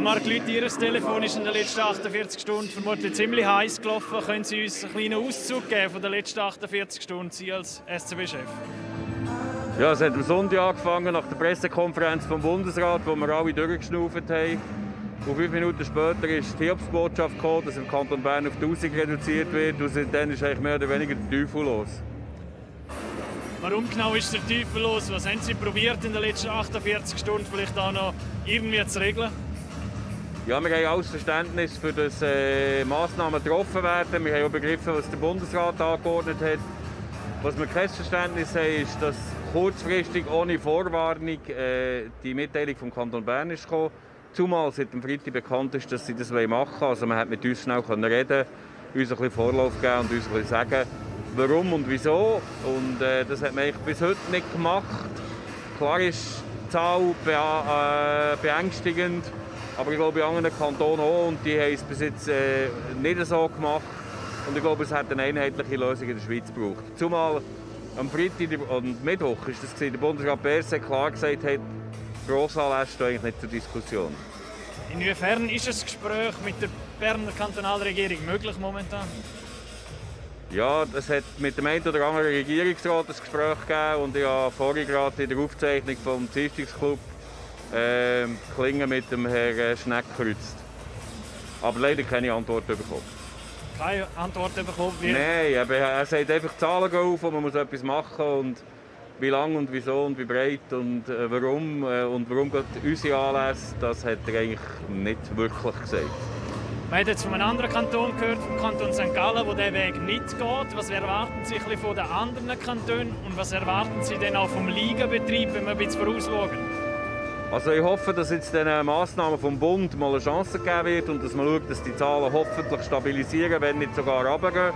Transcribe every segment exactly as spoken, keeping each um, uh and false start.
Marc Lüthi, Ihr Telefon ist in den letzten achtundvierzig Stunden vermutlich ziemlich heiß gelaufen. Können Sie uns einen kleinen Auszug geben von den letzten achtundvierzig Stunden, Sie als S C B-Chef? Ja, es hat am Sonntag angefangen, nach der Pressekonferenz vom Bundesrat, wo wir alle durchgeschnauft haben. Und fünf Minuten später ist die Hiobsbotschaft gekommen, dass im Kanton Bern auf tausend reduziert wird. Und dann ist eigentlich mehr oder weniger der Teufel los. Warum genau ist der Teufel los? Was haben Sie probiert in den letzten achtundvierzig Stunden vielleicht auch noch irgendwie zu regeln? Ja, wir haben alles Verständnis für das äh, Massnahmen getroffen werden. Wir haben auch begriffen, was der Bundesrat angeordnet hat. Was wir kein Verständnis haben, ist, dass kurzfristig ohne Vorwarnung äh, die Mitteilung vom Kanton Bern ist gekommen. Zumal seit dem Freitag bekannt ist, dass sie das machen wollen. Also man hat mit uns schnell reden, uns ein bisschen Vorlauf geben und uns ein bisschen sagen, warum und wieso. Und äh, das hat man bis heute nicht gemacht. Klar ist die Zahl be äh, beängstigend, aber ich glaube in anderen Kantonen auch. Und die haben es bis jetzt äh, nicht so gemacht. Und ich glaube, es hat eine einheitliche Lösung in der Schweiz gebraucht. Zumal am Freitag und Mittwoch ist das der Bundesrat B S C klar gesagt hat, Grossanlässe stehen eigentlich nicht zur Diskussion. Inwiefern ist das Gespräch mit der Berner Kantonalregierung möglich momentan? Ja, es hat mit dem einen oder anderen Regierungsrat ein Gespräch gegeben und ich habe vorhin gerade in der Aufzeichnung vom Dienstagsclub äh, Klingen mit dem Herrn Schneck gekreuzt. Aber leider keine Antwort bekommen. Keine Antwort bekommen? Nein, aber er sagt einfach Zahlen auf und man muss etwas machen und wie lang und wieso und wie breit und äh, warum äh, und warum geht unsere Anlässe, das hat er eigentlich nicht wirklich gesagt. Wir haben jetzt von einem anderen Kanton gehört, vom Kanton Sankt Gallen, wo dieser Weg nicht geht. Was erwarten Sie von den anderen Kantonen und was erwarten Sie denn auch vom Ligabetrieb, wenn wir ein bisschen vorausschauen? Also ich hoffe, dass jetzt den Massnahmen vom Bund mal eine Chance gegeben wird und dass man schaut, dass die Zahlen hoffentlich stabilisieren, wenn nicht sogar runtergehen.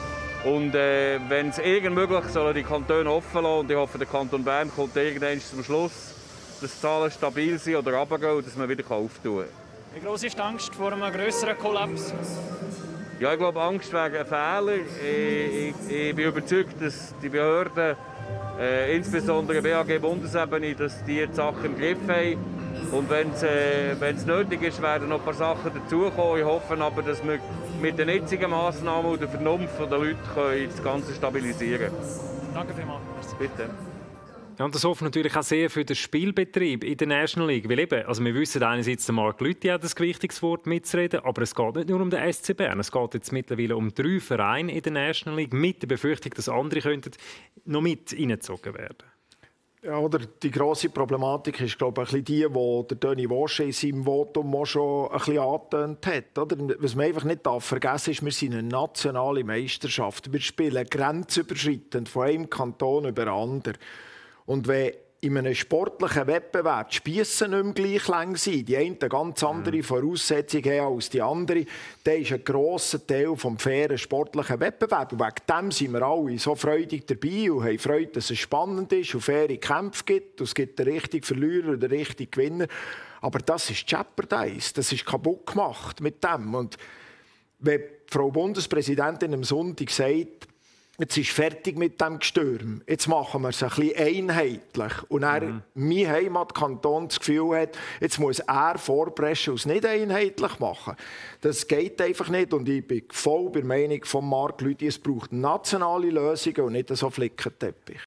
Und äh, wenn es irgend möglich sollen die Kantone offen lassen und ich hoffe, der Kanton Bern kommt irgendwann zum Schluss, dass die Zahlen stabil sind oder runtergehen und dass man wieder auftun kann. Wie groß ist die Angst vor einem grösseren Kollaps? Ja, ich glaube, Angst wäre ein Fehler. Ich, ich, ich bin überzeugt, dass die Behörden, äh, insbesondere B A G-Bundesebene, dass die, die Sachen im Griff haben. Und wenn es äh, nötig ist, werden noch ein paar Sachen dazukommen. Ich hoffe aber, dass wir mit den jetzigen Massnahmen und der Vernunft der Leute können das Ganze stabilisieren können. Danke vielmals. Bitte. Ja, und das hofft natürlich auch sehr für den Spielbetrieb in der National League. Weil eben, also wir wissen einerseits, der Marc Lüthi hat ein wichtiges Wort mitzureden, aber es geht nicht nur um den S C Bern. Es geht jetzt mittlerweile um drei Vereine in der National League mit der Befürchtung, dass andere könnten noch mit reingezogen werden. Ja, oder die grosse Problematik ist, glaube ich, ein bisschen die, die Toni Walsh in seinem Votum auch schon ein bisschen angetönt hat. Oder? Was man einfach nicht vergessen darf, ist, wir sind eine nationale Meisterschaft. Wir spielen grenzüberschreitend von einem Kanton über den anderen. Und wenn in einem sportlichen Wettbewerb die Spiesse nicht mehr gleich lang sind, die einen ganz andere Voraussetzungen haben als die anderen, dann ist ein grosser Teil des fairen sportlichen Wettbewerbs. Und wegen dem sind wir alle so freudig dabei und haben Freude, dass es spannend ist und faire Kämpfe gibt. Und es gibt den richtigen Verlierer und den richtigen Gewinner. Aber das ist Jeopardize. Das ist kaputt gemacht mit dem. Und wenn die Frau Bundespräsidentin am Sonntag sagt, jetzt ist fertig mit dem Gestürm. Jetzt machen wir es ein bisschen einheitlich. Und er, mhm. mein Heimatkanton das Gefühl hat, jetzt muss er vorpreschen und es nicht einheitlich machen. Das geht einfach nicht. Und ich bin voll bei der Meinung von Marc Lüthi, es braucht nationale Lösungen und nicht so Flickenteppich.